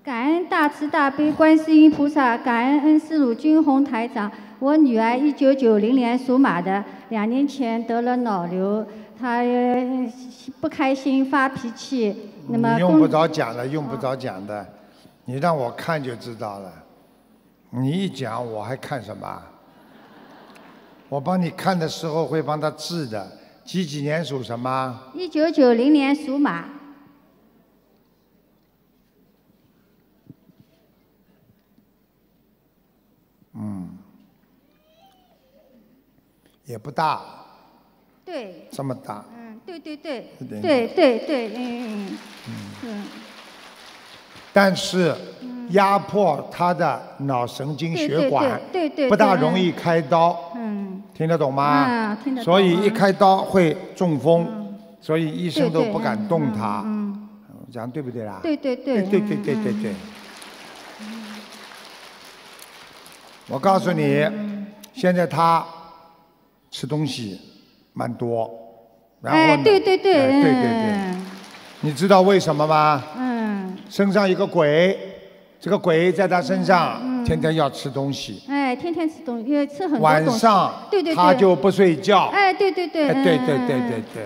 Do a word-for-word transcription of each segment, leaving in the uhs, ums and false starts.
感恩大慈大悲观世音菩萨，感恩恩师鲁军宏台长。我女儿一九九零年属马的，两年前得了脑瘤，她呃不开心发脾气。那么你用不着讲了，用不着讲的，你让我看就知道了。你一讲我还看什么？我帮你看的时候会帮他治的。几几年属什么？ 一九九零年属马。 嗯，也不大。 对。 这么大。 嗯，对对对， 对对对对，嗯嗯嗯。 但是压迫他的脑神经血管， 对对对， 不大容易开刀。 嗯。 听得懂吗？ 嗯，听得懂。 所以一开刀会中风，所以医生都不敢动他。 嗯。 讲对不对啦？ 对对对。 对对对对对。我告诉你，现在他吃东西蛮多，然后呢？ 哎，对对对， 哎对对对。你知道为什么吗？ 嗯。 身上有个鬼，这个鬼在他身上，天天要吃东西。 哎，天天吃东西，因为吃很多晚东西。 上， 对对对。 他就不睡觉。 哎，对对对。 哎，对对对对对。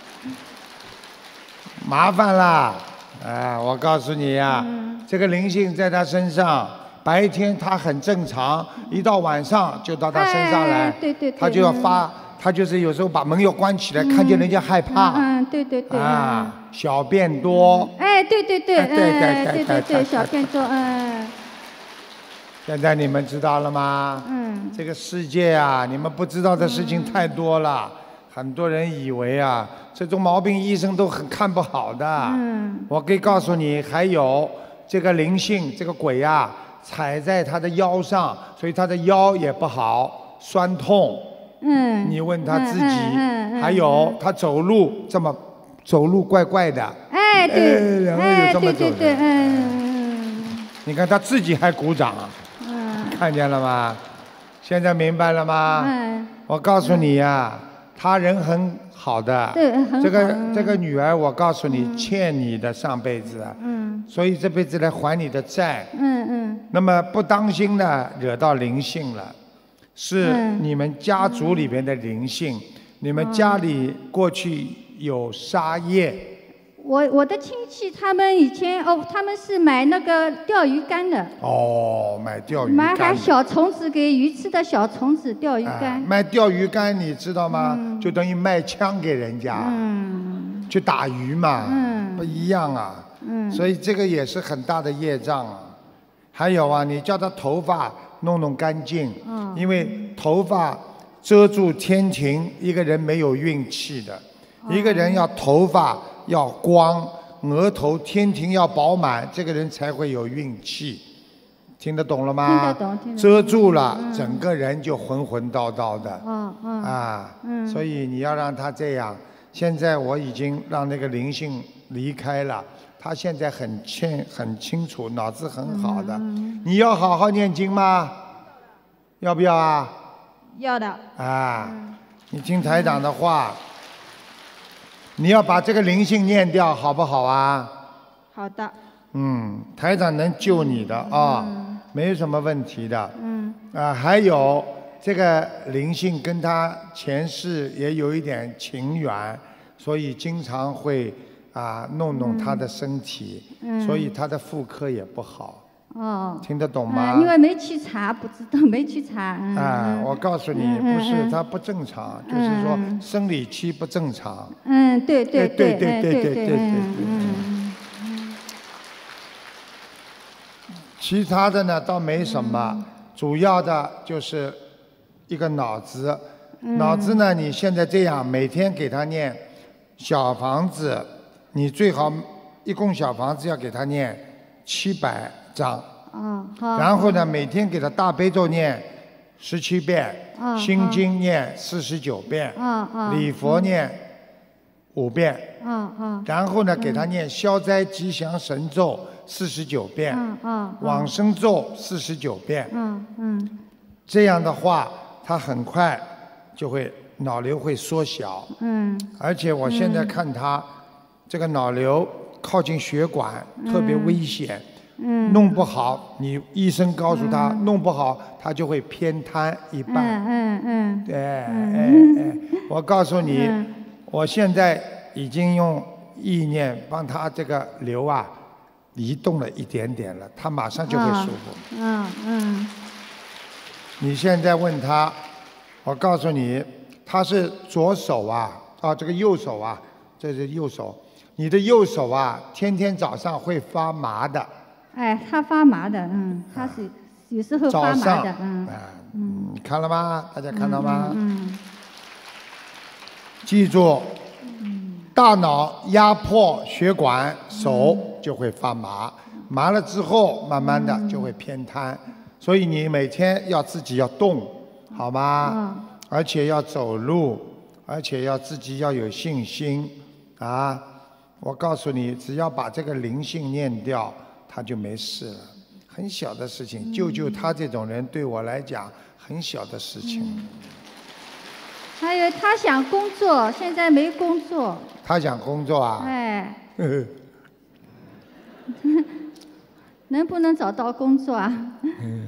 麻烦啦！哎，我告诉你呀、啊，这个灵性在他身上。白天他很正常，一到晚上就到他身上来， 对对对， 他就要发，他就是有时候把门要关起来，看见人家害怕， 嗯，对对对， 啊，小便多， 哎，对对对， 对对对对对对，小便多，嗯。 现在你们知道了吗？ 嗯。 这个世界啊，你们不知道的事情太多了，很多人以为啊，这种毛病医生都很看不好的。 嗯。 我可以告诉你，还有这个灵性，这个鬼啊。踩在他的腰上，所以他的腰也不好，酸痛。 嗯。 你问他自己，嗯嗯、还有他走路这么走路怪怪的。 哎，对， 哎， 对对对，嗯。 你看他自己还鼓掌， 嗯。 看见了吗？现在明白了吗？ 嗯。 我告诉你呀、啊，他人很好的。 对，很好。 这个这个女儿，我告诉你，欠你的上辈子。嗯。所以这辈子来还你的债。 嗯嗯。 那么不当心呢，惹到灵性了，是你们家族里边的灵性，你们家里过去有杀业。 我我的亲戚他们以前哦，他们是买那个钓鱼竿的。 哦，买钓鱼竿。 买还小虫子给鱼吃的小虫子钓鱼竿。 卖钓鱼竿你知道吗？嗯、就等于卖枪给人家。 嗯。 去打鱼嘛。 嗯。 不一样啊。 嗯。 所以这个也是很大的业障啊。还有啊，你叫他头发弄弄干净， 哦、 因为头发遮住天庭，一个人没有运气的。哦、一个人要头发要光，额头天庭要饱满，这个人才会有运气。听得懂了吗？ 听得懂，听得懂。 遮住了，嗯、整个人就浑浑叨叨的。 哦哦、 啊， 嗯、 所以你要让他这样。现在我已经让那个灵性离开了。他现在很清很清楚，脑子很好的。 嗯、 你要好好念经吗？要不要啊？ 要的。 啊，嗯、你听台长的话，嗯、你要把这个灵性念掉，好不好啊？ 好的。 嗯，台长能救你的啊、哦， 嗯、 没有什么问题的。 嗯。 啊，还有这个灵性跟他前世也有一点情缘，所以经常会。啊，弄弄他的身体， 嗯、 所以他的妇科也不好。 哦， 听得懂吗？ 嗯、因为没去查，不知道，没去查。嗯、 啊，我告诉你， 嗯、 不是他不正常， 嗯、 就是说生理期不正常。 嗯，对对对对对对对对对。 嗯。 其他的呢倒没什么， 嗯、 主要的就是一个脑子。 嗯、 脑子呢，你现在这样，每天给他念小房子。你最好一共小房子要给他念七百章， 哦，好。 然后呢，每天给他大悲咒念十七遍， 哦、 心经念四十九遍， 哦哦、 礼佛念五遍， 哦哦、 然后呢，给他念消灾吉祥神咒四十九遍， 哦哦、 往生咒四十九遍， 嗯嗯， 这样的话，他很快就会脑瘤会缩小， 嗯， 而且我现在看他。这个脑瘤靠近血管特别危险， 嗯、 嗯， 弄不好，你医生告诉他、 嗯、 弄不好，他就会偏瘫一半。 嗯嗯嗯。 对， 嗯、 哎哎，我告诉你， 嗯、 我现在已经用意念帮他这个瘤啊移动了一点点了，他马上就会舒服。 嗯嗯。 你现在问他，我告诉你，他是左手啊，啊，这个右手啊，这是右手，你的右手啊，天天早上会发麻的。 哎，他发麻的，嗯，他是有时候发麻的，嗯。 嗯，你看了吗？大家看到吗？ 嗯。嗯记住，大脑压迫血管，手就会发麻，麻了之后，慢慢的就会偏瘫。所以你每天要自己要动，好吗？ 嗯、 而且要走路，而且要自己要有信心啊！我告诉你，只要把这个灵性念掉，他就没事了。很小的事情，救救他这种人，对我来讲很小的事情。 嗯、还有他想工作，现在没工作。 他想工作啊？ 哎。能不能找到工作啊？ 嗯。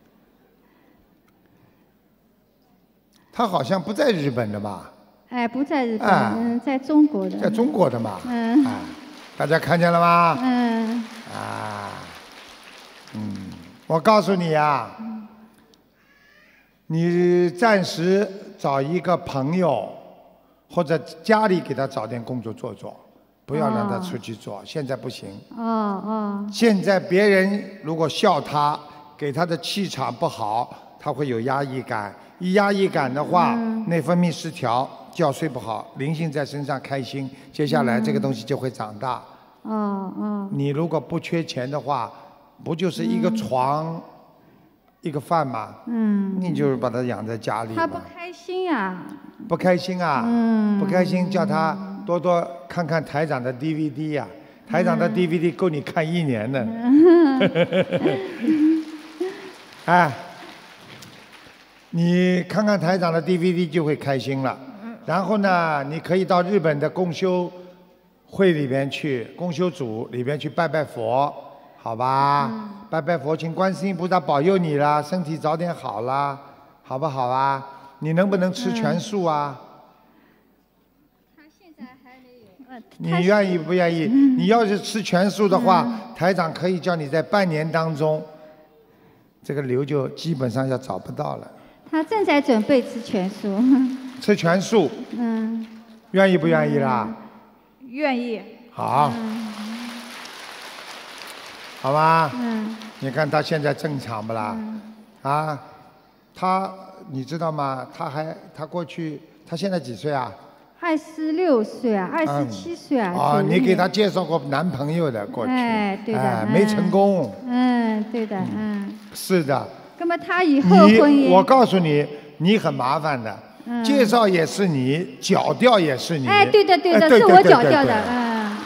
他好像不在日本的吧？ 哎，不在日本，啊、嗯，在中国的。 在中国的嘛？ 嗯。 啊，大家看见了吗？ 嗯。 啊，嗯，我告诉你啊， 嗯、 你暂时找一个朋友，或者家里给他找点工作做做。不要让他出去做，哦、现在不行。 哦哦。 现在别人如果笑他，给他的气场不好，他会有压抑感。一压抑感的话， 嗯、 内分泌失调，觉睡不好，灵性在身上开心，接下来这个东西就会长大。 哦哦。 你如果不缺钱的话，不就是一个床，嗯、一个饭吗？ 嗯。 你就是把他养在家里。 他不开心呀、啊。 不开心啊？ 嗯。 不开心，叫他多多看看台长的 D V D 呀、啊，台长的 D V D 够你看一年的。哎，你看看台长的 D V D 就会开心了。然后呢，你可以到日本的共修会里边去，共修组里边去拜拜佛，好吧？嗯、拜拜佛，请观世音菩萨保佑你啦，身体早点好啦，好不好啊？你能不能吃全素啊？ 嗯你愿意不愿意？ 嗯、 你要是吃全素的话，嗯、台长可以叫你在半年当中，这个瘤就基本上要找不到了。 他正在准备吃全素。 吃全素。 嗯。 愿意不愿意啦？ 嗯、愿意。 好。 嗯、 好吧。 嗯。 你看他现在正常不啦？ 嗯、 啊，他你知道吗？他还他过去，他现在几岁啊？ 二十六岁啊，二十七岁啊。 啊，你给他介绍过男朋友的过去。 哎，对的。 哎，没成功。 嗯，对的，嗯。 是的。 那么他以后婚姻， 我告诉你，你很麻烦的。嗯。介绍也是你，搅掉也是你。 哎，对的，对的，是我搅掉的，嗯。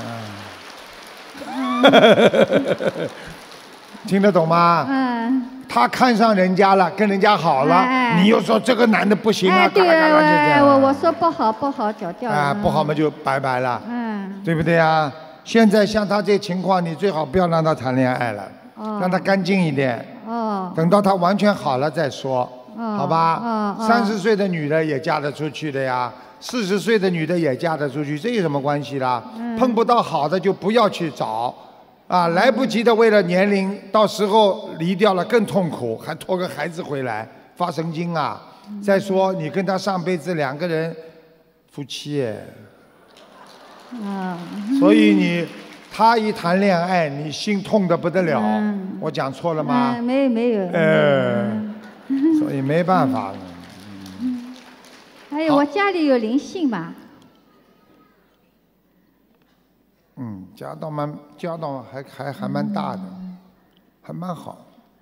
嗯。听得懂吗？ 嗯。 他看上人家了，跟人家好了， 哎、 你又说这个男的不行啊， 哎、对嘎嘎嘎就这样。 我我说不好不好，搅掉了。 啊，不好嘛就拜拜了， 嗯， 对不对啊？现在像他这情况，你最好不要让他谈恋爱了， 哦、 让他干净一点。 哦。 等到他完全好了再说， 哦、 好吧？ 哦哦、 三十岁的女的也嫁得出去的呀，四十岁的女的也嫁得出去，这有什么关系啦？ 嗯、 碰不到好的就不要去找。啊，来不及的，为了年龄，到时候离掉了更痛苦，还拖个孩子回来，发神经啊！嗯、再说你跟他上辈子两个人夫妻耶， 啊， 所以你他一谈恋爱，你心痛得不得了。 嗯、 我讲错了吗？ 嗯、没没有。 呃，所以没办法了。 嗯、还有我家里有灵性嘛。 嗯，家道蛮家道还还还蛮大的， 嗯、 还蛮好。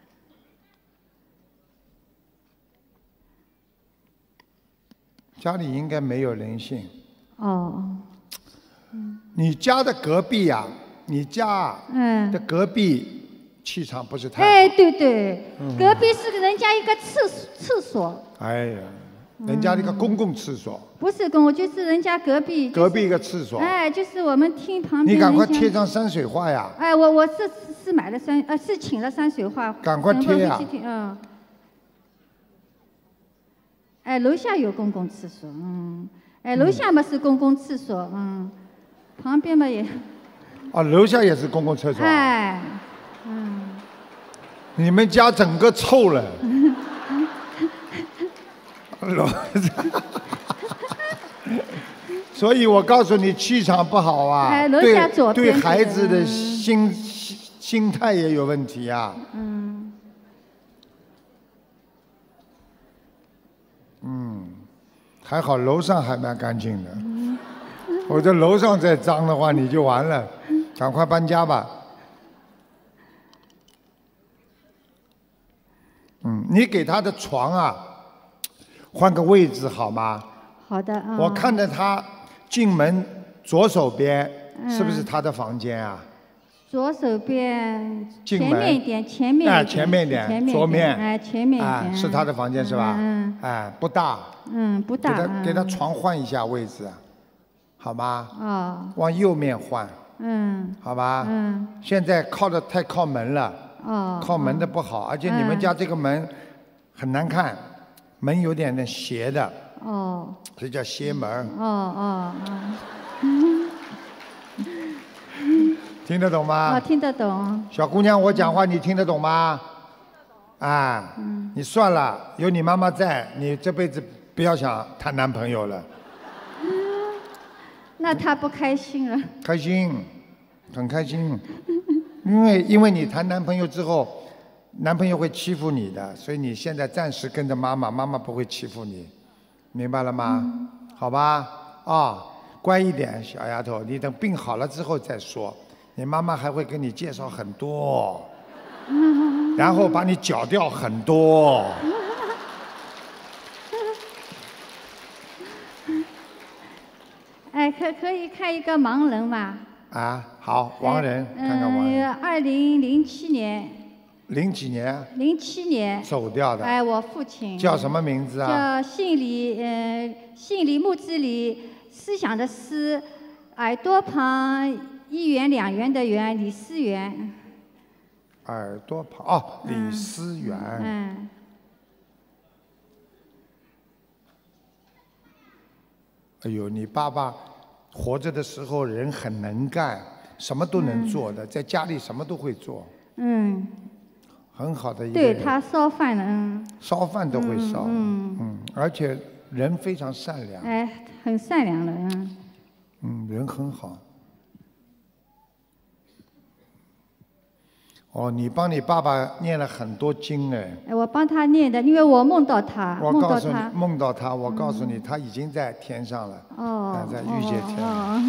家里应该没有灵性。 哦。 嗯、你家的隔壁呀、啊，你家的隔壁气场不是太好。 哎，对对， 嗯、 隔壁是人家一个厕厕所。 哎呀， 人家那个公共厕所。 不是公共，就是人家隔壁。 隔壁一个厕所。 哎，就是我们厅旁边。 你赶快贴张山水画呀！ 哎，我我是是买了山，呃，是请了山水画。 赶快贴呀！ 嗯。哎，楼下有公共厕所，嗯。哎，楼下嘛是公共厕所，嗯。旁边嘛也。 哦，楼下也是公共厕所。 哎，嗯。 你们家整个臭了。楼所以我告诉你，气场不好啊， 哎、楼下左对对孩子的心、嗯、心态也有问题啊。 嗯。 嗯，还好楼上还蛮干净的。嗯、我这楼上再脏的话，你就完了，赶快搬家吧。嗯，你给他的床啊。换个位置好吗？ 好的。嗯、 我看着他进门左手边，嗯、是不是他的房间啊？ 左手边前面一点，前面一点。 哎，前面一点， 前面左面。 哎，前面一点。 哎，是他的房间是吧？ 嗯。 哎，不大。 嗯，不大。 给他给他床换一下位置，好吗？ 哦。 往右面换。 嗯。 好吧。 嗯。 现在靠的太靠门了。 哦。 靠门的不好，而且你们家这个门很难看。门有点点斜的， 哦， 这叫斜门。 哦哦哦。听得懂吗？ 我听得懂。 小姑娘，我讲话你听得懂吗？啊，嗯、你算了，有你妈妈在，你这辈子不要想谈男朋友了。 那她不开心了？ 开心，很开心，因为因为你谈男朋友之后。男朋友会欺负你的，所以你现在暂时跟着妈妈，妈妈不会欺负你，明白了吗？嗯、好吧，啊、哦，乖一点，小丫头，你等病好了之后再说。你妈妈还会跟你介绍很多，嗯、然后把你搅掉很多。 哎，可可以看一个盲人吗？ 啊，好，盲人，哎、看看盲人。 二零零七年。 零几年？ 零七年走掉的。 哎，我父亲。 叫什么名字啊？叫姓李，呃，姓李，木子李，思想的思，耳朵旁一元两元的元，李思源。 耳朵旁哦，李思源。 嗯。嗯哎呦，你爸爸活着的时候人很能干，什么都能做的，嗯、在家里什么都会做。 嗯。 很好的一个人。 对他烧饭呢，嗯。 烧饭都会烧。 嗯。 嗯，而且人非常善良。 哎，很善良的，嗯。 嗯，人很好。哦，你帮你爸爸念了很多经哎。 哎，我帮他念的，因为我梦到他， 我告诉你，梦到他，我告诉你，他已经在天上了。 哦。 在御界天。 哦。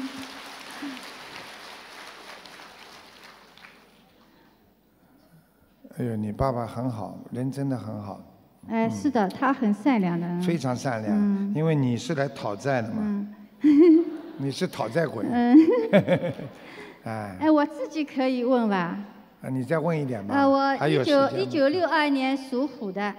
哎呦，你爸爸很好，人真的很好。 哎，嗯、是的，他很善良的。 非常善良，嗯、因为你是来讨债的嘛。 嗯、 你是讨债鬼。 嗯。 哎。 哎，我自己可以问吧？ 啊，你再问一点吧。 啊，我一九一九六二年属虎的。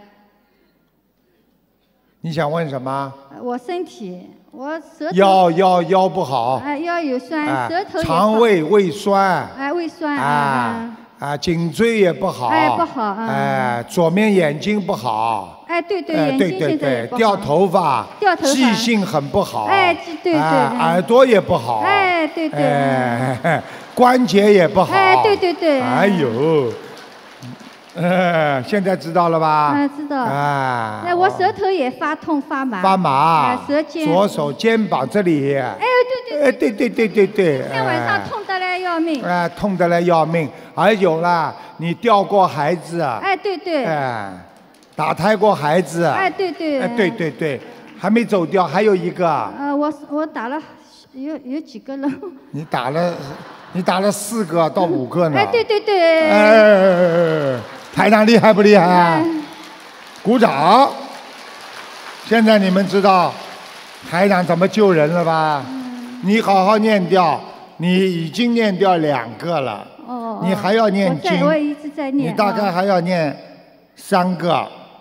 你想问什么？ 我身体，我舌头。 腰腰腰不好。 哎，腰有酸，哎、舌头也。 肠胃胃酸。 哎，胃酸。 啊。啊，颈椎也不好。 哎，不好。嗯、 哎，左面眼睛不好。 哎，对对， 哎、 眼睛现在也不好。 掉头发。 掉头发。 记性很不好。 哎，对对。 哎、耳朵也不好。 哎，对对。 哎，关节也不好。 哎，对对对。 哎呦。呃，现在知道了吧？ 啊，知道。 啊， 那我舌头也发痛发麻。 发麻。 舌尖。 左手肩膀这里。 哎，对对。 哎，对对对对对。 今天晚上痛得来要命。 哎，痛得来要命。还有啦，你掉过孩子啊？ 哎，对对。 哎，打胎过孩子。 哎，对对。 哎，对对对，还没走掉，还有一个。 呃，我我打了有有几个了？ 你打了，你打了四个到五个呢。 哎，对对对。 哎。台长厉害不厉害啊？鼓掌！现在你们知道台长怎么救人了吧？你好好念掉，你已经念掉两个了。哦。你还要念经。 我在，我一直在念。 你大概还要念三个。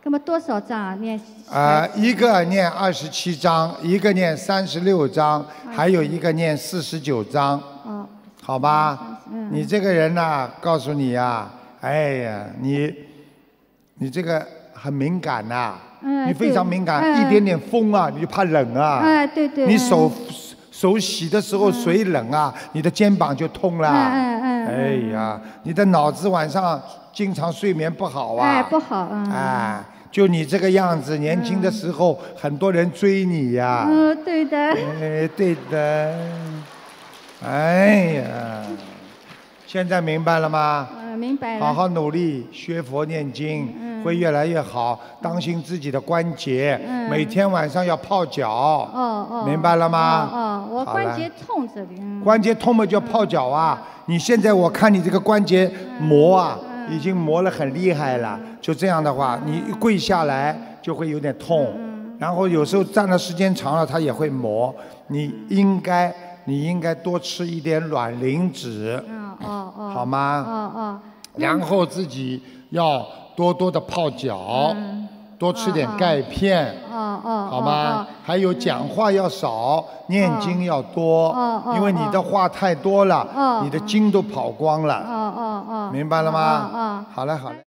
那么多少章啊？念？ 啊、呃，一个念二十七章，一个念三十六章，还有一个念四十九章。 哦。 好吧，嗯、你这个人呐、啊，告诉你呀、啊，哎呀，你，你这个很敏感呐、啊， 嗯、 你非常敏感， 嗯、 一点点风啊，你就怕冷啊。 哎、嗯，对对。 你手、嗯、手洗的时候水冷啊，嗯、你的肩膀就痛了。 嗯嗯哎呀，你的脑子晚上经常睡眠不好啊。 哎，不好。嗯。 哎。就你这个样子，年轻的时候、嗯、很多人追你呀、啊。 嗯，对的。 哎，对的。哎呀，现在明白了吗？ 嗯，明白了。 好好努力学佛念经，嗯、会越来越好。当心自己的关节，嗯、每天晚上要泡脚。 哦哦。 明白了吗？ 哦哦，我关节痛这里。嗯、 关节痛嘛就要泡脚啊！嗯、你现在我看你这个关节磨啊，嗯、已经磨得很厉害了。嗯、就这样的话，你一跪下来就会有点痛，嗯、然后有时候站的时间长了，它也会磨。你应该。你应该多吃一点卵磷脂， 嗯哦哦， 好吗？ 哦哦， 然后自己要多多的泡脚，嗯、多吃点钙片， 哦哦， 好吗？还有讲话要少，念经要多， 哦哦， 因为你的话太多了， 哦， 你的经都跑光了， 哦哦哦， 明白了吗？ 哦哦， 好嘞好嘞。